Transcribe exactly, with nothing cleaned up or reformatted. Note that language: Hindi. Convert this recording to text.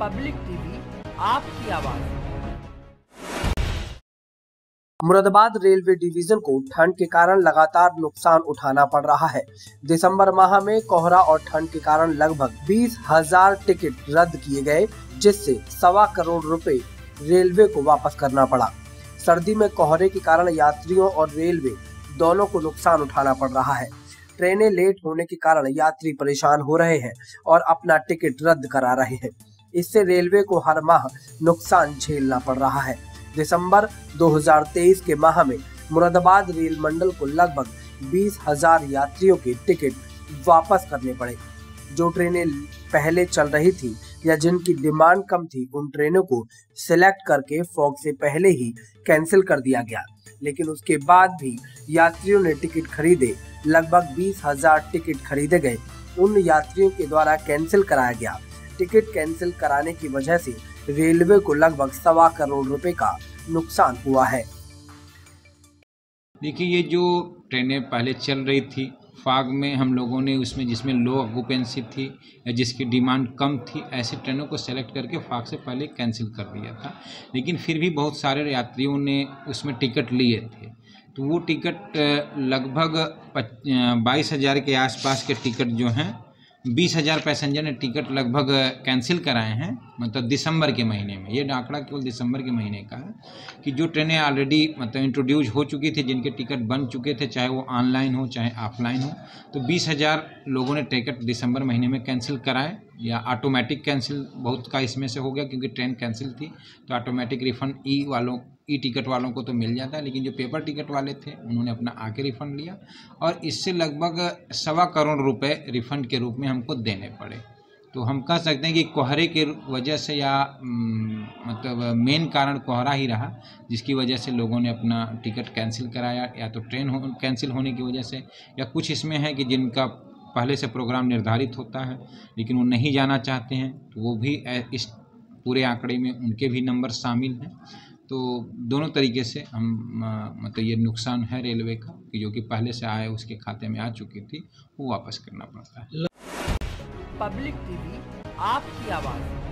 पब्लिक टीवी आपकी आवाज। मुरादाबाद रेलवे डिवीजन को ठंड के कारण लगातार नुकसान उठाना पड़ रहा है। दिसंबर माह में कोहरा और ठंड के कारण लगभग बीस हजार टिकट रद्द किए गए, जिससे सवा करोड़ रुपए रेलवे को वापस करना पड़ा। सर्दी में कोहरे के कारण यात्रियों और रेलवे दोनों को नुकसान उठाना पड़ रहा है। ट्रेनें लेट होने के कारण यात्री परेशान हो रहे हैं और अपना टिकट रद्द करा रहे हैं। इससे रेलवे को हर माह नुकसान झेलना पड़ रहा है। दिसंबर दो हज़ार तेईस के माह में मुरादाबाद रेल मंडल को लगभग बीस हजार यात्रियों के टिकट वापस करने पड़े। जो ट्रेनें पहले चल रही थी या जिनकी डिमांड कम थी, उन ट्रेनों को सिलेक्ट करके फॉग से पहले ही कैंसिल कर दिया गया। लेकिन उसके बाद भी यात्रियों ने टिकट खरीदे। लगभग बीस हजार टिकट खरीदे गए, उन यात्रियों के द्वारा कैंसिल कराया गया। टिकट कैंसिल कराने की वजह से रेलवे को लगभग सवा करोड़ रुपए का नुकसान हुआ है। देखिए, ये जो ट्रेनें पहले चल रही थी फाग में, हम लोगों ने उसमें जिसमें लो ऑक्यूपेंसी थी या जिसकी डिमांड कम थी, ऐसी ट्रेनों को सेलेक्ट करके फाग से पहले कैंसिल कर दिया था। लेकिन फिर भी बहुत सारे यात्रियों ने उसमें टिकट लिए थे, तो वो टिकट लगभग बाईस हज़ार के आसपास के टिकट जो हैं, बीस हज़ार पैसेंजर ने टिकट लगभग कैंसिल कराए हैं। मतलब दिसंबर के महीने में, ये आंकड़ा केवल दिसंबर के महीने का है कि जो ट्रेनें ऑलरेडी मतलब इंट्रोड्यूस हो चुकी थी, जिनके टिकट बन चुके थे, चाहे वो ऑनलाइन हो चाहे ऑफलाइन हो, तो बीस हज़ार लोगों ने टिकट दिसंबर महीने में कैंसिल कराए या ऑटोमेटिक कैंसिल बहुत का इसमें से हो गया, क्योंकि ट्रेन कैंसिल थी तो ऑटोमेटिक रिफ़ंड ई वालों ई टिकट वालों को तो मिल जाता है। लेकिन जो पेपर टिकट वाले थे उन्होंने अपना आके रिफ़ंड लिया और इससे लगभग सवा करोड़ रुपए रिफ़ंड के रूप में हमको देने पड़े। तो हम कह सकते हैं कि कोहरे के वजह से या मतलब मेन कारण कोहरा ही रहा, जिसकी वजह से लोगों ने अपना टिकट कैंसिल कराया, या तो ट्रेन हो कैंसिल होने की वजह से, या कुछ इसमें है कि जिनका पहले से प्रोग्राम निर्धारित होता है लेकिन वो नहीं जाना चाहते हैं, तो वो भी इस पूरे आंकड़े में उनके भी नंबर शामिल हैं। तो दोनों तरीके से हम मतलब ये नुकसान है रेलवे का कि जो कि पहले से आए उसके खाते में आ चुकी थी, वो वापस करना पड़ता है। पब्लिक टीवी आपकी आवाज़।